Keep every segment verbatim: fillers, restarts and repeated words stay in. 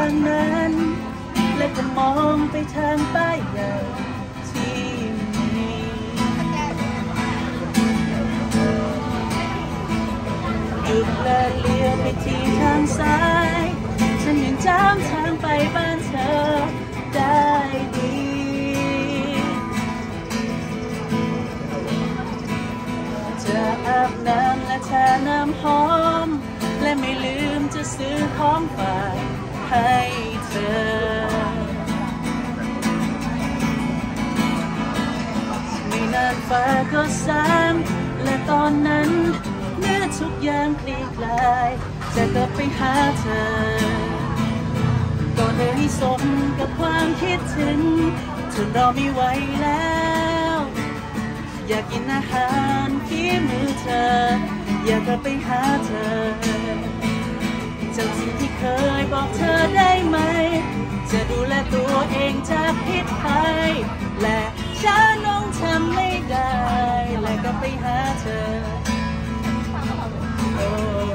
างนั้นและก็มองไปทางป้ายใหญ่ที่มีหยุดและเลี้ยวไปที่ทางซ้ายฉันยังจำทางไปบ้านเธอได้ดีจะอาบน้ำและทาน้ำหอมและไม่ลืมจะซื้อของฝากให้เธอไม่นานฟ้าก็สางและตอนนั้นเมื่อทุกอย่างคลี่คลายจะกลับไปหาเธอก็เลยสมกับความคิดถึงจนรอไม่ไหวแล้วอยากกินอาหารฝีมือเธออยากกลับไปหาเธอจำสิ่งที่เคยบอกเธอได้ไหมจะดูแลตัวเองจากพิษภัยและฉันน้องทำไม่ได้และกลับไปหาเธอโอ้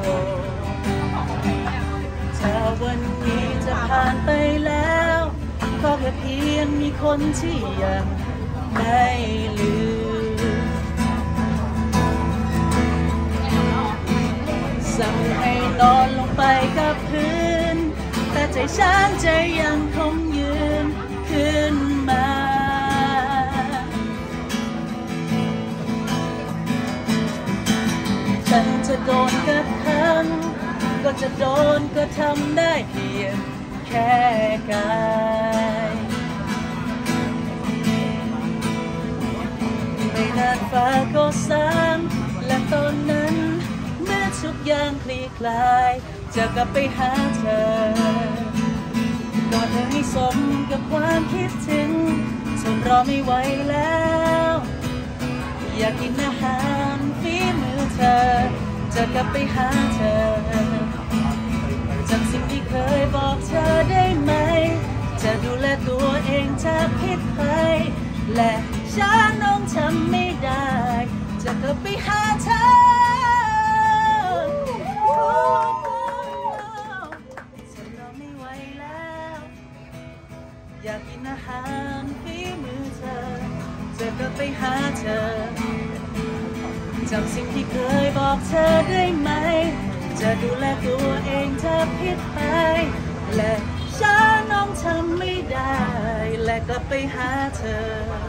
ถ้าวันนี้จะผ่านไปแล้วก็แค่เพียงมีคนที่ยังไม่ลืมสั่งให้นอนลงไปกับพื้นแต่ใจฉันจะยังคงยืนขึ้นมาฉันจะโดนกระทำก็จะโดนก็ทำได้เพียงแค่กายไม่นานฟ้าก็สางและตอนนั้นเมื่อทุกอย่างคลี่คลายจะกลับไปหาเธอก็เธอให้สมกับความคิดถึงจนรอไม่ไหวแล้วอยากกินอาหารฝีมือเธอจะกลับไปหาเธอจำสิ่งที่เคยบอกเธอได้ไหมจะดูแลตัวเองจากพิษภัยและฉันน้องทำไม่ได้จะกลับไปหาเธอฉันรอไม่ไหวแล้วอยากกินอาหารฝีมือเธอจะกลับไปหาเธอจำสิ่งที่เคยบอกเธอได้ไหมจะดูแลตัวเองจากพิษภัยและฉันน้องทำไม่ได้และกลับไปหาเธอ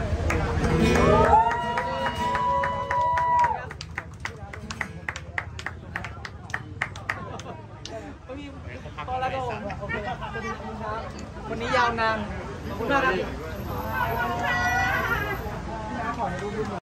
พอแล้วก็โอเคครับวันนี้ยาวนานขอบคุณมากครับ